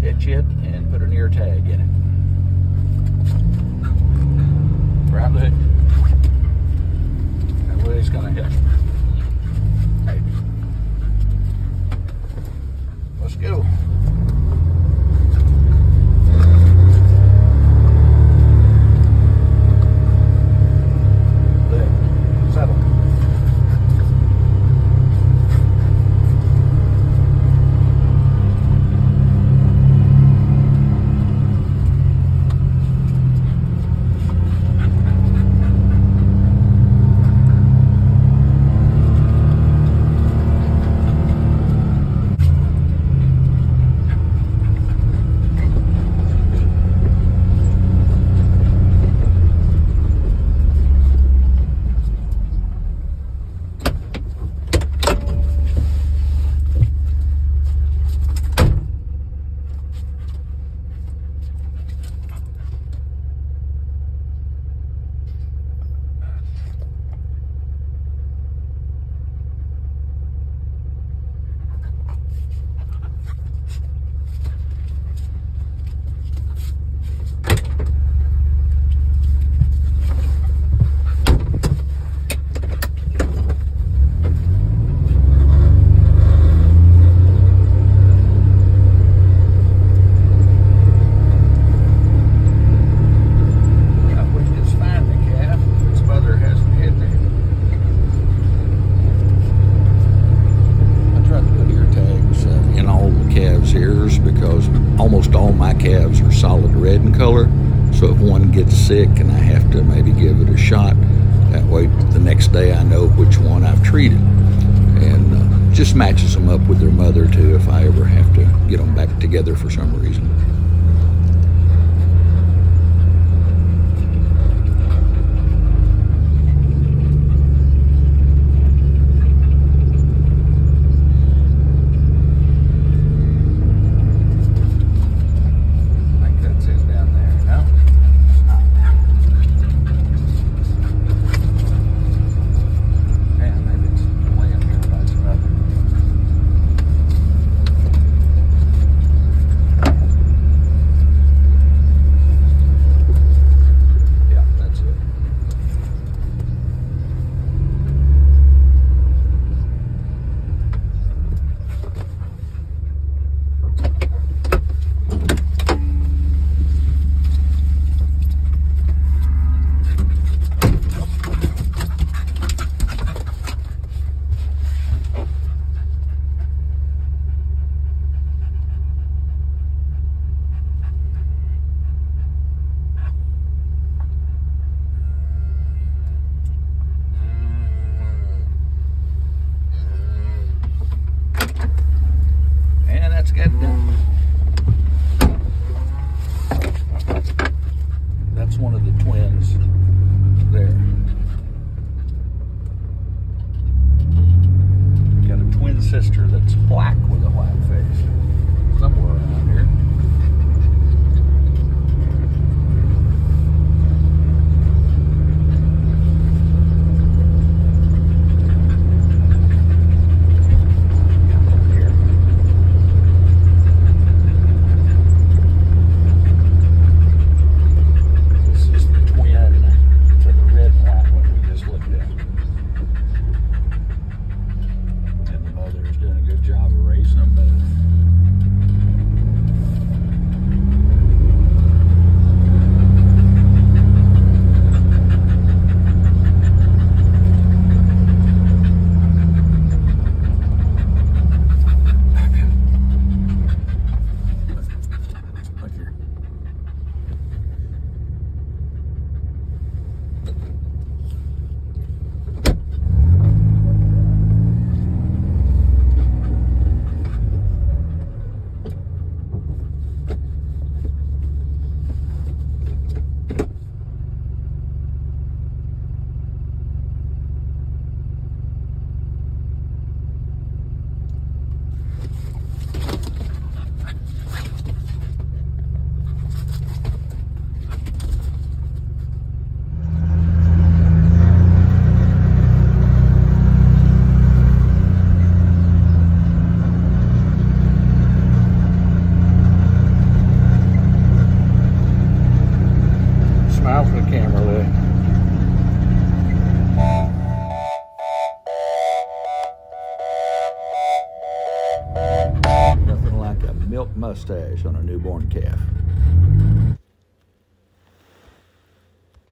catch it and put an ear tag in it. Grab the hook. And Louie's gonna hit. Hey. Let's go. Settle. Ears because almost all my calves are solid red in color, so if one gets sick and I have to maybe give it a shot, that way the next day I know which one I've treated, and just matches them up with their mother too if I ever have to get them back together for some reason. That's one of the twins there. Got a twin sister that's black with a white face somewhere around here. like a milk mustache on a newborn calf.